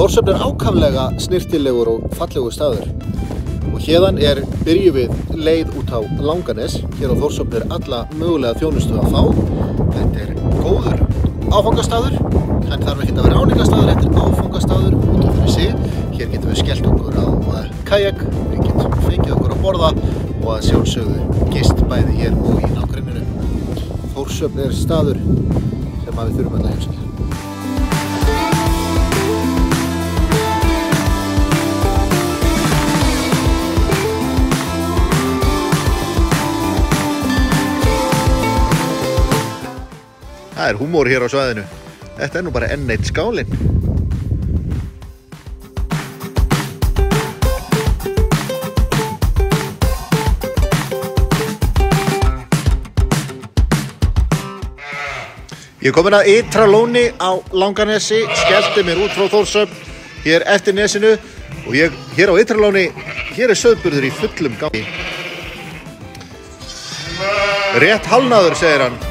Þórshöfn ákaflega snyrtilegur og fallegur staður. Og hérðan byrjum við leið út á Langanes. Hér á Þórshöfn alla mögulega þjónustu að fá. Þetta góður áfangastaður. Hann þarf ekki að vera áningastaður, þetta áfangastaður út af fyrir sig. Hér getum við skellt okkur á kajak, við getum fengið okkur að borða og að sjálfsögðu gist bæði hér og í nágrenninu. Þórshöfn staður sem við þurfum að heimsækja. Það húmor hér á svæðinu. Þetta nú bara enn eitt skálinn. Ég komin að Ytra Lóni á Langanesi, skellti mér út frá Þórshöfn hér eftir nesinu og hér á Ytra Lóni, hér sauðburður í fullum gangi. Rétt hálfnaður, segir hann.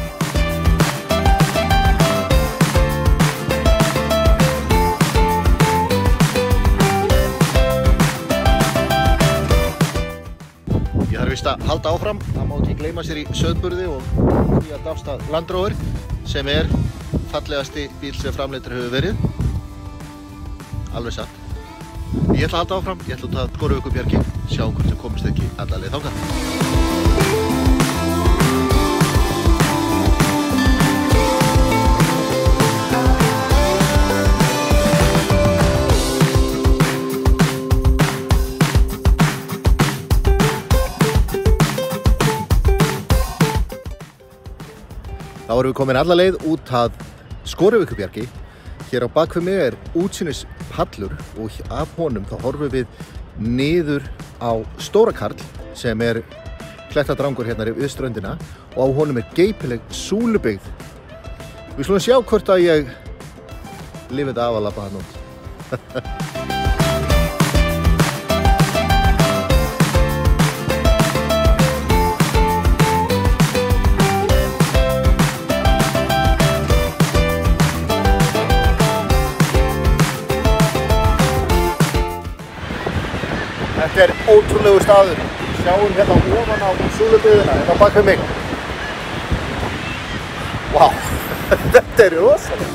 Ég þarf víst að halda áfram, það má ekki gleyma sér í sauðburði og nýja Dafstað Land Rover sem fallegasti bíl sem framleiddur hefur verið. Alveg satt. Ég ætla að halda áfram, ég ætla út að Skólavörðubjargi, sjáum hvort sem komist ekki alla leið þangað. Þá erum við komin alla leið út að Skólavörðubjargi. Hér á bakvið mig útsýnispallur og af honum þá horfum við niður á Stórakarl sem klettadrangur hérna við ströndina og á honum geypileg súlubyggð. Við skulum sjá hvort að ég lifi þetta af að labba hann út. Þetta ótrúlegur staður. Sjáum hérna ofan á súlubyggðina, hérna bak við mig. Vá, þetta rosalega.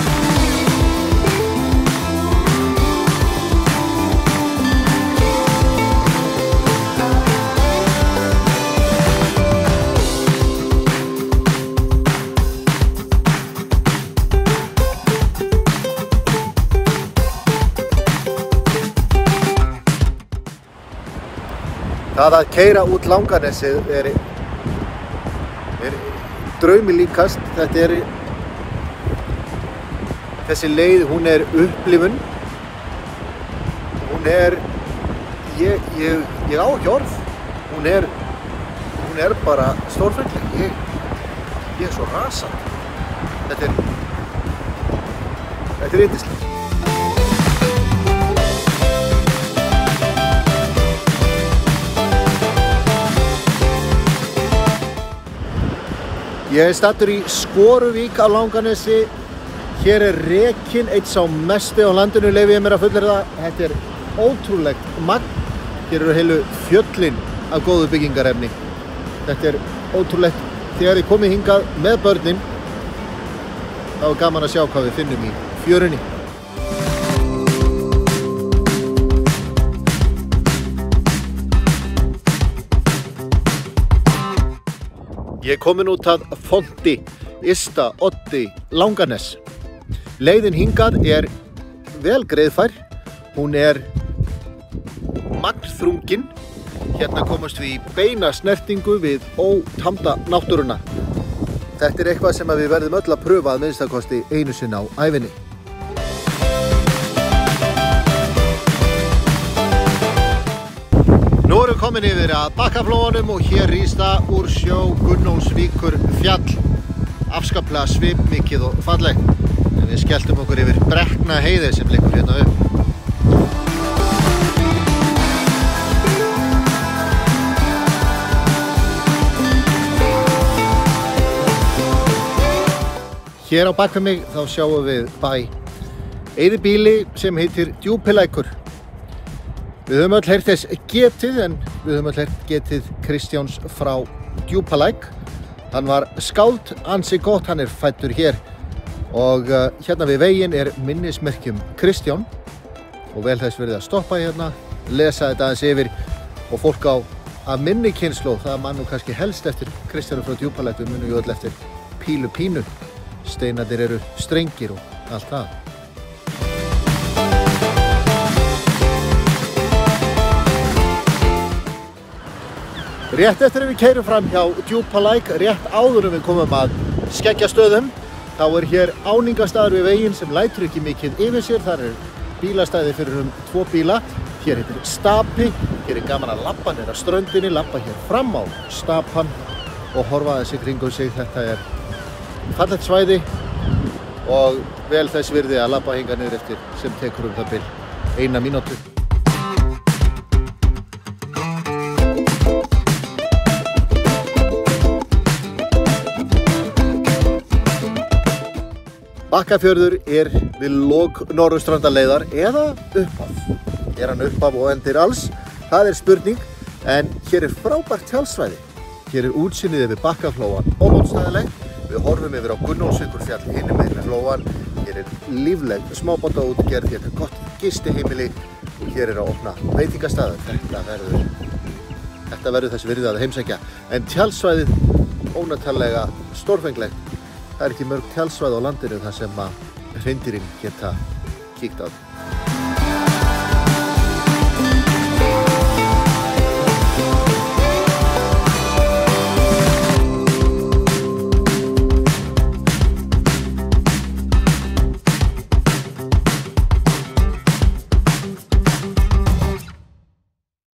Það að keyra út Langanesið draumi líkast. Þetta þessi leið, hún upplifun. Hún ég á ekki orð. Hún bara stórfengleg. Ég svo rasandi. Þetta yndislegt. Ég staddur í Skoruvík á Langanesi. Hér rekinn einn sá mesti á landinu, leyfi ég mér að fullyrða. Þetta ótrúlegt magn. Hér heilu fjöllin af góðu byggingarefni. Þetta ótrúlegt. Þegar ég komið hingað með börnin, þá gaman að sjá hvað við finnum í fjörunni. Ég komin út að Fonti, Ysta, Oddi, Langanes. Leiðin hingað vel greiðfær. Hún magnþrungin. Hérna komast við í beina snertingu við ótamda náttúruna. Þetta eitthvað sem við verðum öll að pröfa að minnstakosti einu sinni á ævinni. Nú erum við komin yfir að Bakkaflóanum og hér rís það úr sjó Gunnólfsvíkur fjall. Afskaplega svipmikið og fallegt. En við skelltum okkur yfir Brekkna heiði sem liggur hérna upp. Hér á bak við mig þá sjáum við bæ eyðibýli sem heitir Djúpilækur. Við höfum öll heyrt þess getið, en við höfum öll heyrt getið Kristjáns frá Djúpalæk. Hann var skáld ansi gott, hann fæddur hér og hérna við veginn minnismerki Kristján og vel þess verið að stoppa hérna, lesa þetta aðeins yfir og fólk af minni kynslóð, það man nú kannski helst eftir Kristjánu frá Djúpalæk, við munum ju öll eftir Pílu Pínu, steinarnir eru strengir og allt það. Rétt eftir við keyrum fram hjá Djúpalæk, rétt áður en við komum að Skeggjastöðum, þá hér áningastaður við veginn sem lætur ekki mikið yfir sér. Þar bílastæði fyrir 2 bíla. Hér heitir Stapi, hér gaman að labba niður að ströndinni, labba hér fram á Stapann og horfa aðeins í kringum sig. Þetta fallegt svæði og vel þess virði að labba hingað niður eftir sem tekur það bil 1 mínútu. Bakkafjörður við lok Norðurstrandarleiðar eða upphaf. Hann upphaf og endir alls? Það spurning, en hér frábært tjaldsvæði. Hér útsýnið yfir Bakkaflóann ómótstæðilegt. Við horfum yfir á Gunnólfsvíkurfjall hinum megin við flóann. Hér lífleg smábátaútgerð, hér gott gistiheimili og hér að opna veitingastaður. Þetta verður þess virði að heimsækja. En tjaldsvæðið ónættanlega stórfenglegt. Það ekki mörg tjaldsvæði á landinu þar sem hreindýrin geta kíkt á.